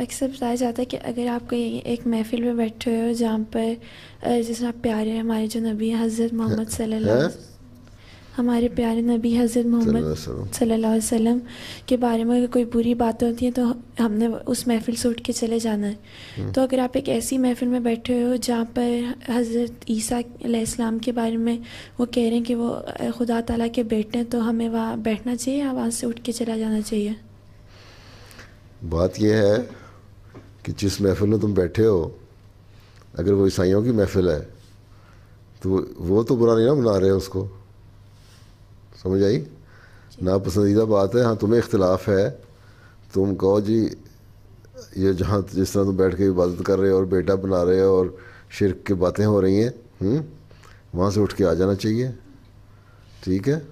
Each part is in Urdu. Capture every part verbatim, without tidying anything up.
اکثر بتایا جاتا ہے کہ اگر آپ کہیں ایک محفل میں بیٹھے ہو جہاں پر جس طرح پیارے ہمارے جو نبی ہیں حضرت محمد صلی اللہ علیہ وسلم ہمارے پیارے نبی حضرت محمد صلی اللہ علیہ وسلم کے بارے میں اگر کوئی بری باتیں ہوتی ہیں تو ہم نے اس محفل سے اٹھ کے چلے جانا ہے. تو اگر آپ ایک ایسی محفل میں بیٹھے ہو جہاں پر حضرت عیسیٰ علیہ السلام کے بارے میں وہ کہہ رہے ہیں کہ وہ خدا تعالیٰ کے بیٹے ہیں، تو ہمیں وہاں بیٹھنا چاہیے یا وہاں سے اٹھ کے چلا جانا چاہیے؟ بات یہ ہے کہ جس محفل میں تم بیٹھے ہو اگر وہ عیسائیوں کی محفل ہے تو وہ تو برا نہیں نا بنا رہے اس کو. سمجھ آئی؟ ناپسندیدہ بات ہے. ہاں تمہیں اختلاف ہے، تم کہو جی یہ جہاں جس طرح تم بیٹھ کے عبادت کر رہے ہو اور بیٹا بنا رہے ہو اور شرک کی باتیں ہو رہی ہیں، ہوں وہاں سے اٹھ کے آ جانا چاہیے. ٹھیک ہے؟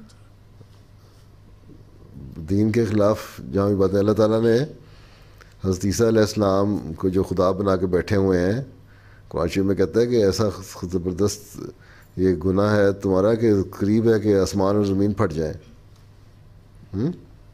دین کے خلاف جہاں بھی باتیں، اللہ تعالیٰ نے حضرت عیسیٰ علیہ السلام کو جو خدا بنا کے بیٹھے ہوئے ہیں، قرآن شریف میں کہتا ہے کہ ایسا زبردست یہ گناہ ہے تمہارا کہ قریب ہے کہ آسمان اور زمین پھٹ جائیں. ہوں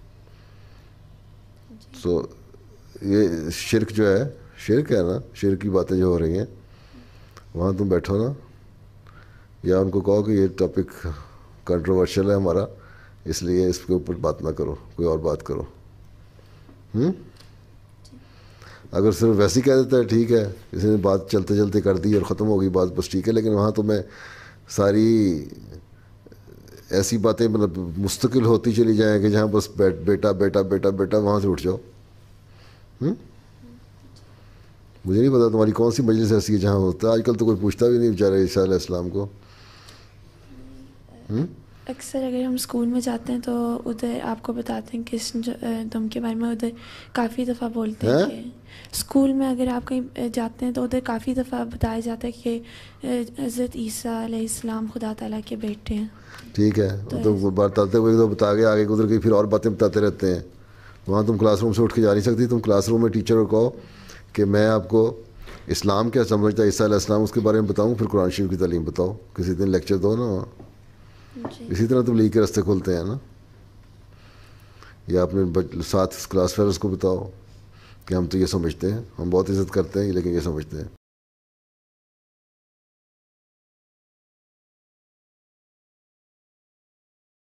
تو یہ شرک جو ہے، شرک ہے نا، شرک کی باتیں جو ہو رہی ہیں وہاں تم بیٹھو نا، یا ان کو کہو کہ یہ ٹاپک کنٹروورشل ہے ہمارا، اس لیے اس کے اوپر بات نہ کرو، کوئی اور بات کرو. ہوں اگر صرف ویسے ہی کہہ دیتا ہے ٹھیک ہے، کسی نے بات چلتے چلتے کر دی اور ختم ہو گئی بات، بس ٹھیک ہے، لیکن وہاں تو میں ساری ایسی باتیں مطلب مستقل ہوتی چلی جائیں کہ جہاں بس بیٹا بیٹا بیٹا بیٹا وہاں سے اٹھ جاؤ. ہوں مجھے نہیں پتا تمہاری کون سی مجلس ایسی ہے جہاں ہوتا ہے. آج کل تو کوئی پوچھتا بھی نہیں بیچارے عیسیٰ علیہ السلام کو. ہوں اکثر اگر ہم اسکول میں جاتے ہیں تو ادھر آپ کو بتاتے ہیں کہ تم کے بارے میں ادھر کافی دفعہ بولتے ہیں کہ اسکول میں اگر آپ کہیں جاتے ہیں تو ادھر کافی دفعہ بتایا جاتا ہے کہ حضرت عیسیٰ علیہ السلام خدا تعالیٰ کے بیٹے ہیں. ٹھیک ہے، تو بتاتے ہوئے تو بتا کے آگے گزر کے پھر اور باتیں بتاتے رہتے ہیں. وہاں تم کلاس روم سے اٹھ کے جا نہیں سکتی. تم کلاس روم میں ٹیچر کو کہو کہ میں آپ کو اسلام کیا سمجھتا ہے عیسیٰ علیہ السلام اس کے بارے میں بتاؤں، پھر قرآن شریف کی تعلیم بتاؤ. کسی دن لیکچر دو نا. اسی طرح تبلیغ کے راستے کھولتے ہیں نا. یا اپنے ساتھ کلاس فیلرس کو بتاؤ کہ ہم تو یہ سمجھتے ہیں، ہم بہت عزت کرتے ہیں لیکن یہ سمجھتے ہیں.